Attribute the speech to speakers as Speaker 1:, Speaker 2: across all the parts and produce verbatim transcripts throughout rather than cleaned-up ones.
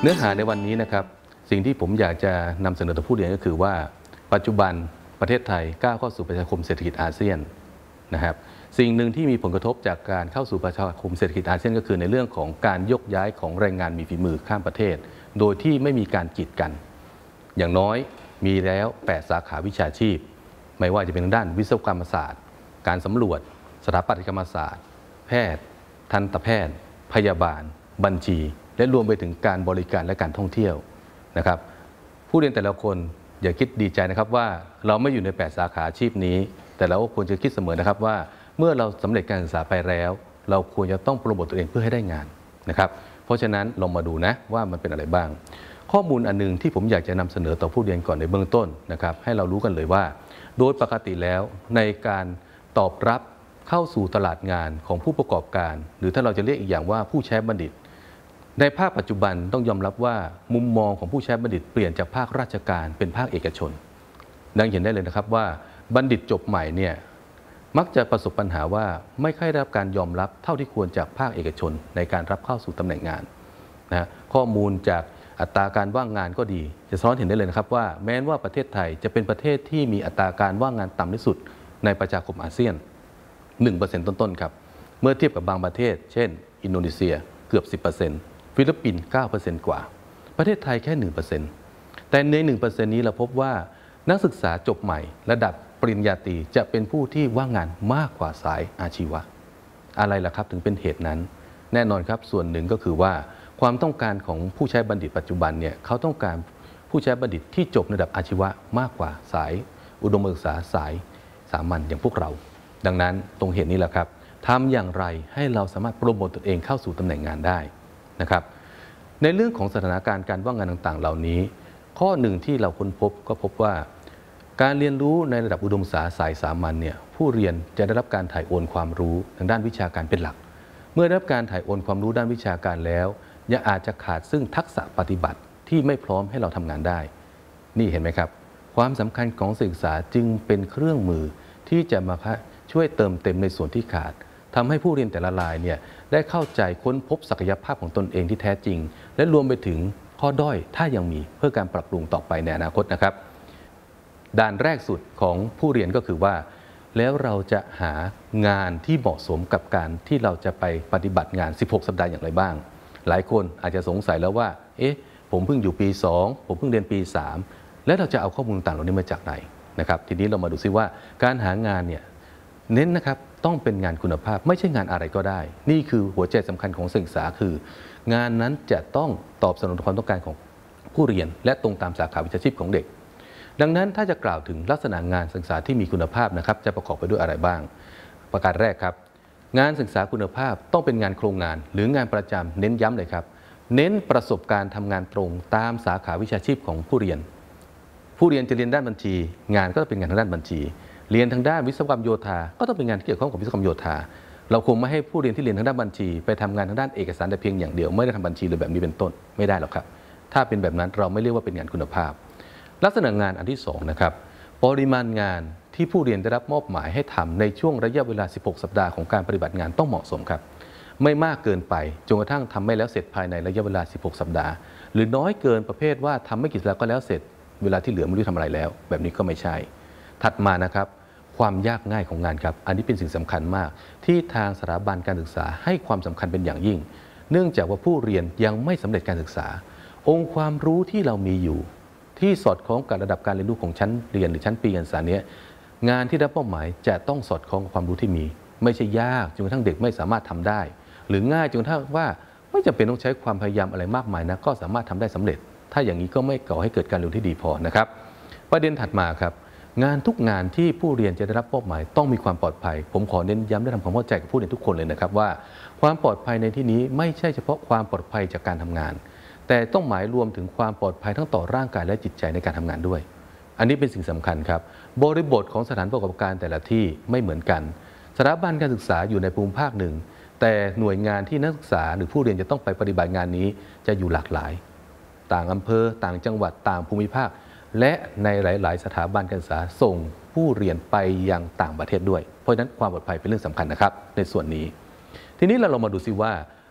Speaker 1: นื้อหาในวันนี้นะครับสิ่งที่ผมอยากจะนำเสนอต่อผู้เรียนก็คือว่าปัจจุบันประเทศไทยก้าวเข้าสู่ประชาคมเศรษฐกิจอาเซียนนะครับสิ่งหนึ่งที่มีผลกระทบจากการเข้าสู่ประชาคมเศรษฐกิจอาเซียนก็คือในเรื่องของการยกย้ายของแรงงานมีฝีมือข้ามประเทศโดยที่ไม่มีการกีดกันอย่างน้อยมีแล้วแปดสาขาวิชาชีพไม่ว่าจะเป็นด้านวิศวกรรมศาสตร์การสำรวจสถาปัตยกรรมศาสตร์แพทย์ทันตแพทย์พยาบาลบัญชีและรวมไปถึงการบริการและการท่องเที่ยวนะครับผู้เรียนแต่ละคนอย่าคิดดีใจนะครับว่าเราไม่อยู่ในแปดสาขาอาชีพนี้แต่เราก็ควรจะคิดเสมอนะครับว่าเมื่อเราสำเร็จการศึกษาไปแล้วเราควรจะต้องโปรโมทตัวเองเพื่อให้ได้งานนะครับเพราะฉะนั้นลองมาดูนะว่ามันเป็นอะไรบ้างข้อมูลอันนึงที่ผมอยากจะนำเสนอต่อผู้เรียนก่อนในเบื้องต้นนะครับให้เรารู้กันเลยว่าโดยปกติแล้วในการตอบรับเข้าสู่ตลาดงานของผู้ประกอบการหรือถ้าเราจะเรียกอีกอย่างว่าผู้ใช้บัณฑิตในภาคปัจจุบันต้องยอมรับว่ามุมมองของผู้ใช้บัณฑิตเปลี่ยนจากภาคราชการเป็นภาคเอกชนดังเห็นได้เลยนะครับว่าบัณฑิตจบใหม่เนี่ยมักจะประสบปัญหาว่าไม่ค่อยได้รับการยอมรับเท่าที่ควรจากภาคเอกชนในการรับเข้าสู่ตำแหน่งงานนะข้อมูลจากอัตราการว่างงานก็ดีจะสะท้อนเห็นได้เลยนะครับว่าแม้ว่าประเทศไทยจะเป็นประเทศที่มีอัตราการว่างงานต่ำที่สุดในประชาคมอาเซียน หนึ่งเปอร์เซ็นต์ ต้นๆครับเมื่อเทียบกับบางประเทศเช่นอินโดนีเซียเกือบ สิบเปอร์เซ็นต์ ฟิลิปปินส์ เก้าเปอร์เซ็นต์ กว่าประเทศไทยแค่ หนึ่งเปอร์เซ็นต์ แต่ใน หนึ่งเปอร์เซ็นต์ นี้เราพบว่านักศึกษาจบใหม่ระดับปริญญาตรีจะเป็นผู้ที่ว่างงานมากกว่าสายอาชีวะอะไรล่ะครับถึงเป็นเหตุนั้นแน่นอนครับส่วนหนึ่งก็คือว่าความต้องการของผู้ใช้บัณฑิตปัจจุบันเนี่ยเขาต้องการผู้ใช้บัณฑิตที่จบระดับอาชีวะมากกว่าสายอุดมศึกษาสายสามัญอย่างพวกเราดังนั้นตรงเหตุนี้แหละครับทำอย่างไรให้เราสามารถโปรโมตตนเองเข้าสู่ตำแหน่งงานได้นะครับในเรื่องของสถานการณ์การว่างงานต่างๆเหล่านี้ข้อหนึ่งที่เราค้นพบก็พบว่าการเรียนรู้ในระดับอุดมศึกษาสายสามัญเนี่ยผู้เรียนจะได้รับการถ่ายโอนความรู้ทางด้านวิชาการเป็นหลักเมื่อได้รับการถ่ายโอนความรู้ด้านวิชาการแล้วยังอาจจะขาดซึ่งทักษะปฏิบัติที่ไม่พร้อมให้เราทำงานได้นี่เห็นไหมครับความสำคัญของศึกษาจึงเป็นเครื่องมือที่จะมาช่วยเติมเต็มในส่วนที่ขาดทำให้ผู้เรียนแต่ละรายเนี่ยได้เข้าใจค้นพบศักยภาพของตนเองที่แท้จริงและรวมไปถึงข้อด้อยถ้ายังมีเพื่อการปรับปรุงต่อไปในอนาคตนะครับด้านแรกสุดของผู้เรียนก็คือว่าแล้วเราจะหางานที่เหมาะสมกับการที่เราจะไปปฏิบัติงานสิบหกสัปดาห์อย่างไรบ้างหลายคนอาจจะสงสัยแล้วว่าเอ๊ะผมเพิ่งอยู่ปีสองผมเพิ่งเรียนปีสามแล้วเราจะเอาข้อมูลต่างเหล่านี้มาจากไหนนะครับทีนี้เรามาดูซิว่าการหางานเนี่ยเน้นนะครับต้องเป็นงานคุณภาพไม่ใช่งานอะไรก็ได้นี่คือหัวใจสำคัญของศึกษาคืองานนั้นจะต้องตอบสนองความต้องการของผู้เรียนและตรงตามสาขาวิชาชีพของเด็กดังนั้นถ้าจะกล่าวถึงลักษณะงานศึกษาที่มีคุณภาพนะครับจะประกอบไปด้วยอะไรบ้างประการแรกครับงานศึกษาคุณภาพต้องเป็นงานโครงงานหรืองานประจำเน้นย้ำเลยครับเน้นประสบการณ์ทำงานตรงตามสาขาวิชาชีพของผู้เรียนผู้เรียนจะเรียนด้านบัญชีงานก็จะเป็นงานทางด้านบัญชีเรียนทางด้านวิศวกรรมโยธาก็ต้องเป็นงานที่เกี่ยวข้องกับวิศวกรรมโยธาเราคงไม่ให้ผู้เรียนที่เรียนทางด้านบัญชีไปทำงานทางด้านเอกสารแต่เพียงอย่างเดียวไม่ได้ทำบัญชีเลยแบบนี้เป็นต้นไม่ได้หรอกครับถ้าเป็นแบบนั้นเราไม่เรียกว่าเป็นงานคุณภาพลักษณะงานอันที่สองนะครับปริมาณงานที่ผู้เรียนได้รับมอบหมายให้ทำในช่วงระยะเวลาสิบหกสัปดาห์ของการปฏิบัติงานต้องเหมาะสมครับไม่มากเกินไปจนกระทั่งทำไม่แล้วเสร็จภายในระยะเวลาสิบหกสัปดาห์หรือน้อยเกินประเภทว่าทำไม่กี่สัปดาห์ก็แล้วเสร็จเวลาที่เหลือไม่รู้ทำอะไรแล้วแบบนี้ก็ไม่ใช่ถัดมานะครับความยากง่ายของงานครับอันนี้เป็นสิ่งสำคัญมากที่ทางสถาบันการศึกษาให้ความสำคัญเป็นอย่างยิ่งเนื่องจากว่าผู้เรียนยังไม่สำเร็จการศึกษาองค์ความรู้ที่เรามีอยู่ที่สอดคล้องกับระดับการเรียนรู้ของชั้นเรียนหรือชั้นปีการศึกษาเนี้ยงานที่ได้เป้าหมายจะต้องสอดคล้องกับความรู้ที่มีไม่ใช่ยากจนกระทั่งเด็กไม่สามารถทำได้หรือง่ายจนกระทั่งว่าไม่จำเป็นต้องใช้ความพยายามอะไรมากมายนะก็สามารถทำได้สำเร็จถ้าอย่างนี้ก็ไม่ก่อให้เกิดการเรียนรู้ที่ดีพอนะครับประเด็นถัดมาครับงานทุกงานที่ผู้เรียนจะได้รับมอบหมายต้องมีความปลอดภัยผมขอเน้นย้ำและทำความเข้าใจกับผู้เรียนทุกคนเลยนะครับว่าความปลอดภัยในที่นี้ไม่ใช่เฉพาะความปลอดภัยจากการทำงานแต่ต้องหมายรวมถึงความปลอดภัยทั้งต่อร่างกายและจิตใจในการทำงานด้วยอันนี้เป็นสิ่งสำคัญครับบริบทของสถานประกอบการแต่ละที่ไม่เหมือนกันสถาบันการศึกษาอยู่ในภูมิภาคหนึ่งแต่หน่วยงานที่นักศึกษาหรือผู้เรียนจะต้องไปปฏิบัติงานนี้จะอยู่หลากหลายต่างอำเภอต่างจังหวัดต่างภูมิภาคและในหลายๆสถาบันการศึกษาส่งผู้เรียนไปยังต่างประเทศด้วยเพราะฉะนั้นความปลอดภัยเป็นเรื่องสำคัญนะครับในส่วนนี้ทีนี้เราลองมาดูซิว่า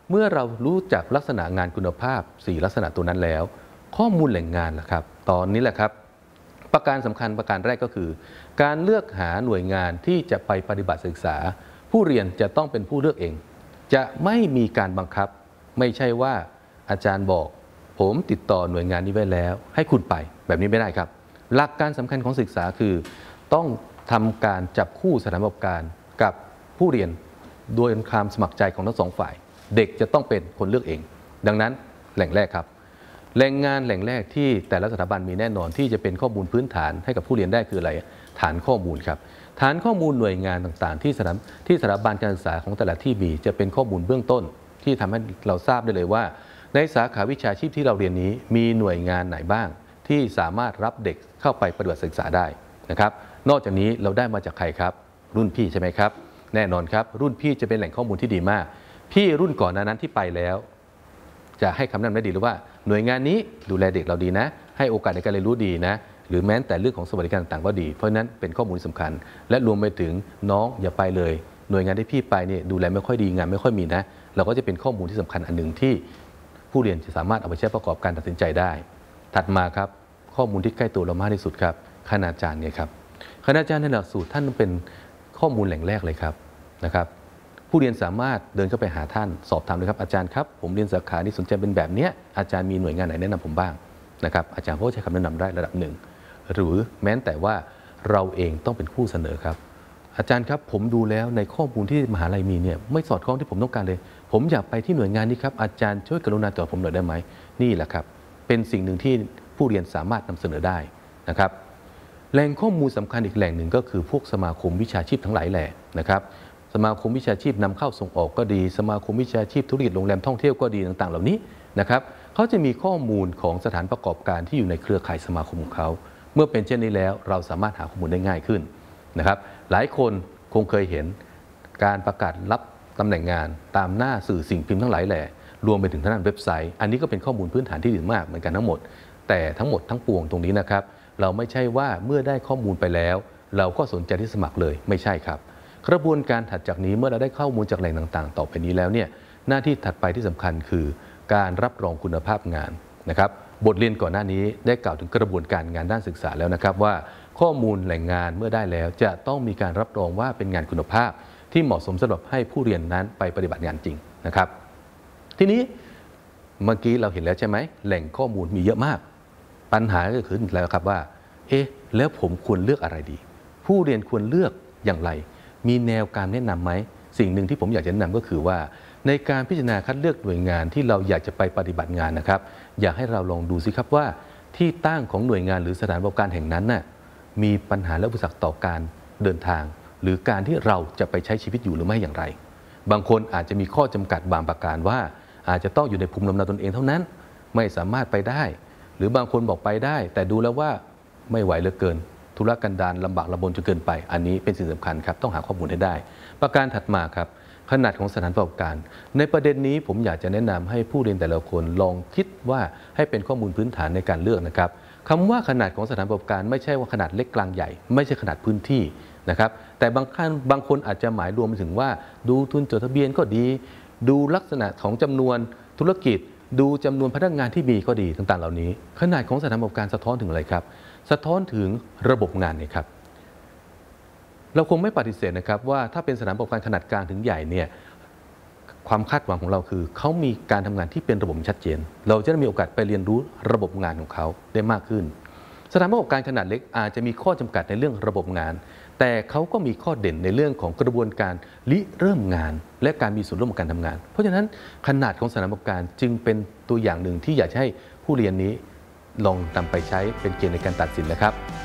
Speaker 1: เมื่อเรารู้จักลักษณะงานคุณภาพสี่ลักษณะตัวนั้นแล้วข้อมูลแหล่งงานล่ะครับตอนนี้แหละครับประการสำคัญประการแรกก็คือการเลือกหาหน่วยงานที่จะไปปฏิบัติศึกษาผู้เรียนจะต้องเป็นผู้เลือกเองจะไม่มีการบังคับไม่ใช่ว่าอาจารย์บอกผมติดต่อหน่วยงานนี้ไว้แล้วให้คุณไปแบบนี้ไม่ได้ครับหลักการสำคัญของศึกษาคือต้องทำการจับคู่สถานประกอบการกับผู้เรียนโดยความสมัครใจของทั้งสองฝ่ายเด็กจะต้องเป็นคนเลือกเองดังนั้นแหล่งแรกครับแหล่งงานแหล่งแรกที่แต่ละสถาบันมีแน่นอนที่จะเป็นข้อมูลพื้นฐานให้กับผู้เรียนได้คืออะไรฐานข้อมูลครับฐานข้อมูลหน่วยงานต่างๆที่สถานที่สถาบันการศึกษาของแต่ละที่มีจะเป็นข้อมูลเบื้องต้นที่ทำให้เราทราบได้เลยว่าในสาขาวิชาชีพที่เราเรียนนี้มีหน่วยงานไหนบ้างที่สามารถรับเด็กเข้าไปปฏิบัติศึกษาได้นะครับนอกจากนี้เราได้มาจากใครครับรุ่นพี่ใช่ไหมครับแน่นอนครับรุ่นพี่จะเป็นแหล่งข้อมูลที่ดีมากพี่รุ่นก่อนนั้นที่ไปแล้วจะให้คำแนะนำได้ดีหรือว่าหน่วยงานนี้ดูแลเด็กเราดีนะให้โอกาสในการเรียนรู้ดีนะหรือแม้แต่เรื่องของสวัสดิการต่างๆก็ดีเพราะฉะนั้นเป็นข้อมูลสำคัญและรวมไปถึงน้องอย่าไปเลยหน่วยงานที่พี่ไปเนี่ยดูแลไม่ค่อยดีงานไม่ค่อยมีนะเราก็จะเป็นข้อมูลที่สำคัญอันหนึ่งที่ผู้เรียนจะสามารถเอาไปใช้ประกอบการตัดสินใจได้ถัดมาครับข้อมูลที่ใกล้ตัวเรามากที่สุดครับคณาจารย์ไงครับคณาจารย์ในหลักสูตรท่านเป็นข้อมูลแหล่งแรกเลยครับนะครับผู้เรียนสามารถเดินเข้าไปหาท่านสอบถามเลยครับอาจารย์ครับผมเรียนสาขาที่สนใจเป็นแบบนี้อาจารย์มีหน่วยงานไหนแนะนำผมบ้างนะครับอาจารย์ก็ใช้คำแนะนำได้ระดับหนึ่งหรือแม้แต่ว่าเราเองต้องเป็นผู้เสนอครับอาจารย์ครับผมดูแล้วในข้อมูลที่มหาลัยมีเนี่ยไม่สอดคล้องที่ผมต้องการเลยผมอยากไปที่หน่วยงานนี้ครับอาจารย์ช่วยกรุณาตอบผมหน่อยได้ไหมนี่แหละครับเป็นสิ่งหนึ่งที่ผู้เรียนสามารถนำเสนอได้นะครับแหล่งข้อมูลสำคัญอีกแหล่งหนึ่งก็คือพวกสมาคมวิชาชีพทั้งหลายแหล่นะครับสมาคมวิชาชีพนำเข้าส่งออกก็ดีสมาคมวิชาชีพธุรกิจโรงแรมท่องเที่ยวก็ดีต่างๆเหล่านี้นะครับเขาจะมีข้อมูลของสถานประกอบการที่อยู่ในเครือข่ายสมาคมของเขาเมื่อเป็นเช่นนี้แล้วเราสามารถหาข้อมูลได้ง่ายขึ้นนะครับหลายคนคงเคยเห็นการประกาศรับตำแหน่งงานตามหน้าสื่อสิ่งพิมพ์ทั้งหลายแหล่รวมไปถึงทางด้านเว็บไซต์อันนี้ก็เป็นข้อมูลพื้นฐานที่ดีมากเหมือนกันทั้งหมดแต่ทั้งหมดทั้งปวงตรงนี้นะครับเราไม่ใช่ว่าเมื่อได้ข้อมูลไปแล้วเราก็สนใจที่สมัครเลยไม่ใช่ครับกระบวนการถัดจากนี้เมื่อเราได้ข้อมูลจากแหล่งต่างๆต่อไปนี้แล้วเนี่ยหน้าที่ถัดไปที่สำคัญคือการรับรองคุณภาพงานนะครับบทเรียนก่อนหน้านี้ได้กล่าวถึงกระบวนการงานด้านศึกษาแล้วนะครับว่าข้อมูลแหล่งงานเมื่อได้แล้วจะต้องมีการรับรองว่าเป็นงานคุณภาพที่เหมาะสมสำหรับให้ผู้เรียนนั้นไปปฏิบัติงานจริงนะครับทีนี้เมื่อกี้เราเห็นแล้วใช่ไหมแหล่งข้อมูลมีเยอะมากปัญหาก็คือแล้วครับว่าเอ๊ะแล้วผมควรเลือกอะไรดีผู้เรียนควรเลือกอย่างไรมีแนวการแนะนำไหมสิ่งหนึ่งที่ผมอยากจะแนะนำก็คือว่าในการพิจารณาคัดเลือกหน่วยงานที่เราอยากจะไปปฏิบัติงานนะครับอยากให้เราลองดูสิครับว่าที่ตั้งของหน่วยงานหรือสถานบริการแห่งนั้นน่ะมีปัญหาและอุปสรรคต่อการเดินทางหรือการที่เราจะไปใช้ชีวิตอยู่หรือไม่อย่างไรบางคนอาจจะมีข้อจำกัดบางประการว่าอาจจะต้องอยู่ในภูมิลำเนาตนเองเท่านั้นไม่สามารถไปได้หรือบางคนบอกไปได้แต่ดูแล้วว่าไม่ไหวเหลือเกินธุรกันดารลำบากลำบนจนเกินไปอันนี้เป็นสิ่งสำคัญครับต้องหาข้อมูลให้ได้ประการถัดมาครับขนาดของสถานประกอบการในประเด็นนี้ผมอยากจะแนะนำให้ผู้เรียนแต่ละคนลองคิดว่าให้เป็นข้อมูลพื้นฐานในการเลือกนะครับคำว่าขนาดของสถานประกอบการไม่ใช่ว่าขนาดเล็กกลางใหญ่ไม่ใช่ขนาดพื้นที่นะครับแต่บางครั้งบางคนอาจจะหมายรวมไปถึงว่าดูทุนจดทะเบียนก็ดีดูลักษณะของจำนวนธุรกิจดูจำนวนพนักงานที่มีก็ดีต่างๆเหล่านี้ขนาดของสถานประกอบการสะท้อนถึงอะไรครับสะท้อนถึงระบบงานนี่ครับเราคงไม่ปฏิเสธนะครับว่าถ้าเป็นสถานประกอบการขนาดกลางถึงใหญ่เนี่ยความคาดหวังของเราคือเขามีการทำงานที่เป็นระบบชัดเจนเราจะได้มีโอกาสไปเรียนรู้ระบบงานของเขาได้มากขึ้นสถานประกอบการขนาดเล็กอาจจะมีข้อจำกัดในเรื่องระบบงานแต่เขาก็มีข้อเด่นในเรื่องของกระบวนการริเริ่มงานและการมีส่วนร่วมในการทำงานเพราะฉะนั้นขนาดของสถานประกอบการจึงเป็นตัวอย่างหนึ่งที่อยากให้ผู้เรียนนี้ลองนำไปใช้เป็นเกณฑ์ในการตัดสินนะครับ